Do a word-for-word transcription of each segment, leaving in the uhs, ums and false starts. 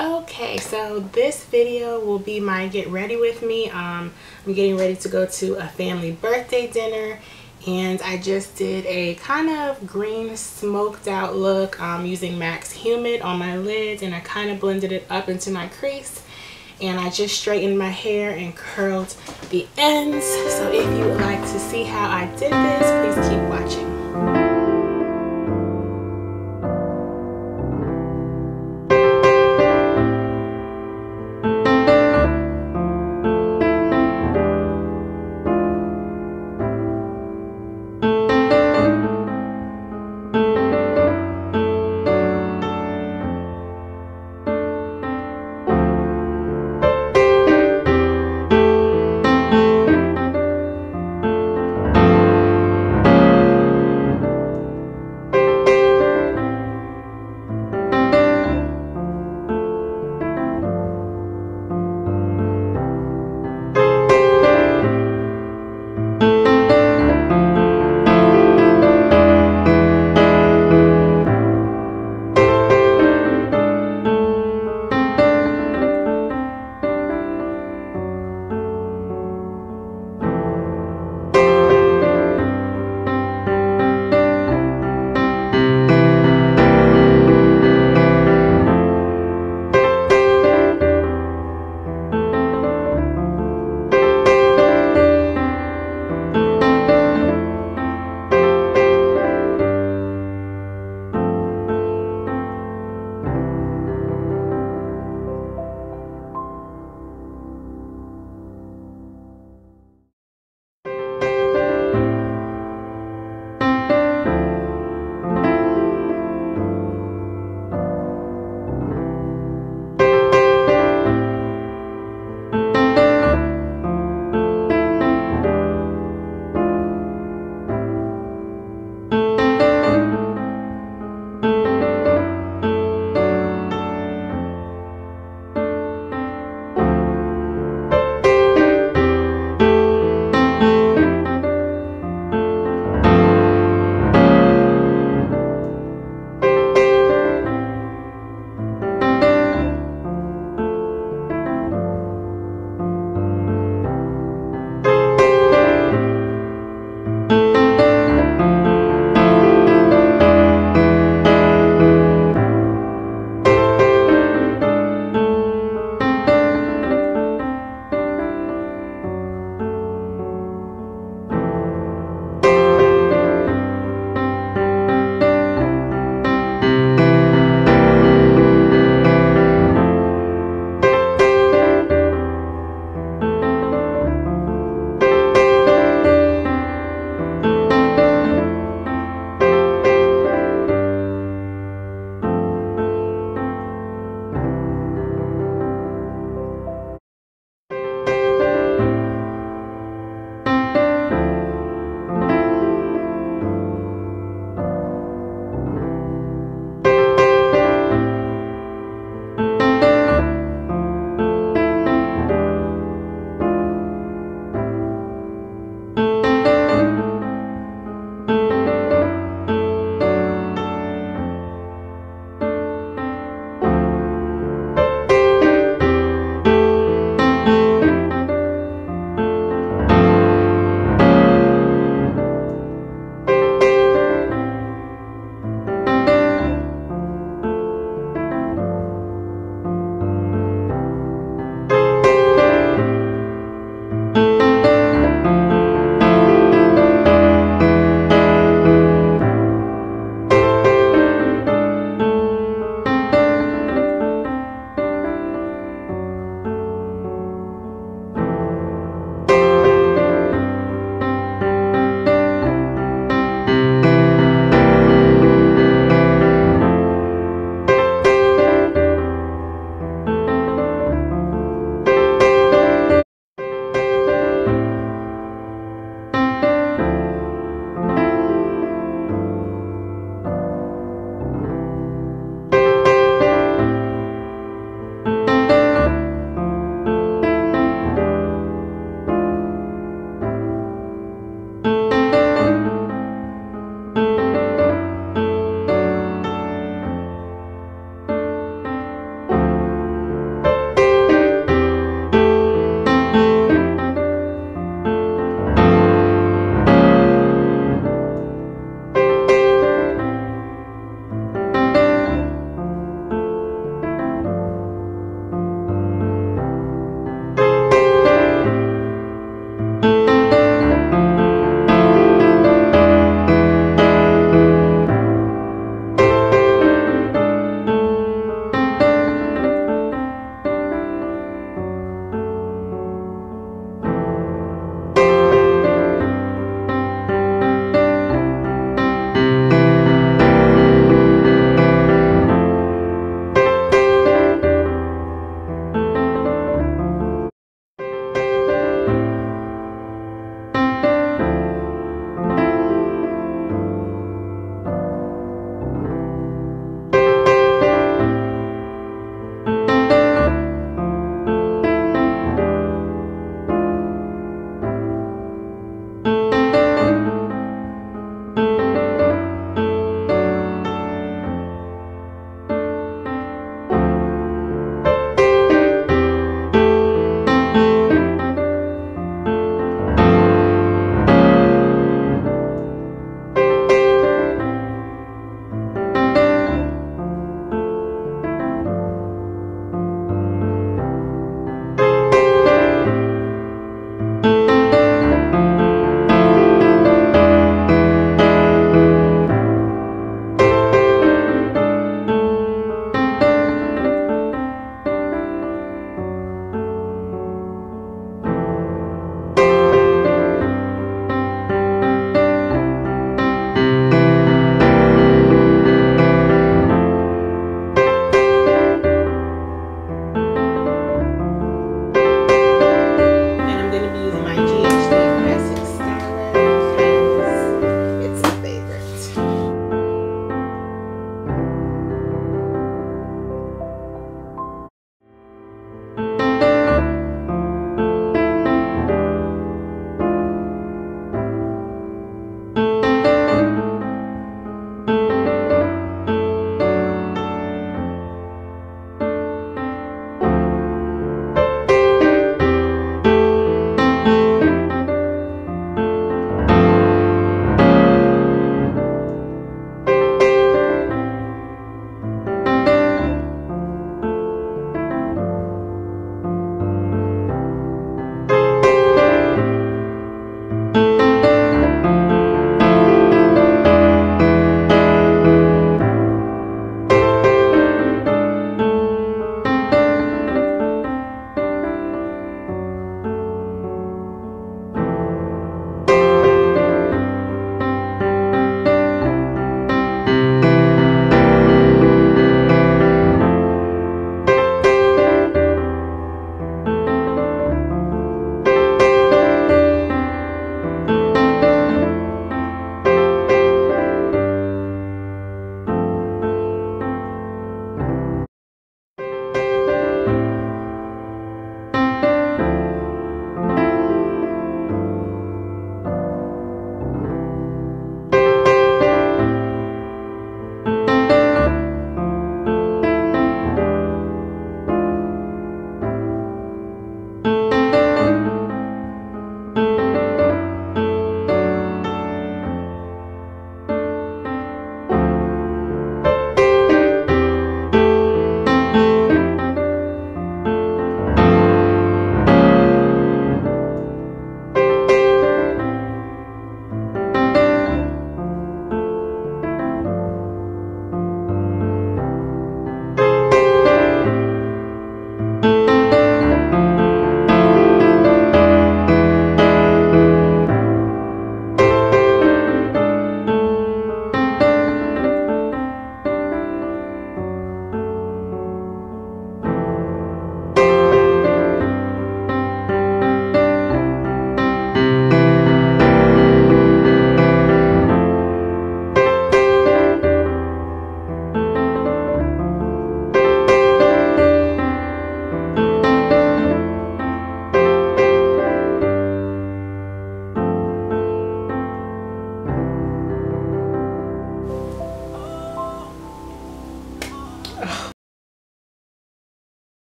Okay, so this video will be my get ready with me. Um, I'm getting ready to go to a family birthday dinner, and I just did a kind of green smoked out look um, using Max Humid on my lids, and I kind of blended it up into my crease, and I just straightened my hair and curled the ends. So if you would like to see how I did this, please keep watching.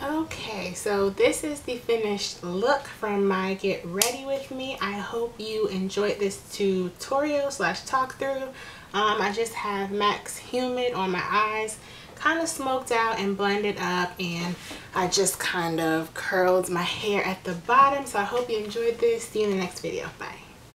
Okay, so this is the finished look from my Get Ready With Me. I hope you enjoyed this tutorial slash talk through. Um, I just have Max Humid on my eyes, kind of smoked out and blended up, and I just kind of curled my hair at the bottom. So I hope you enjoyed this. See you in the next video. Bye.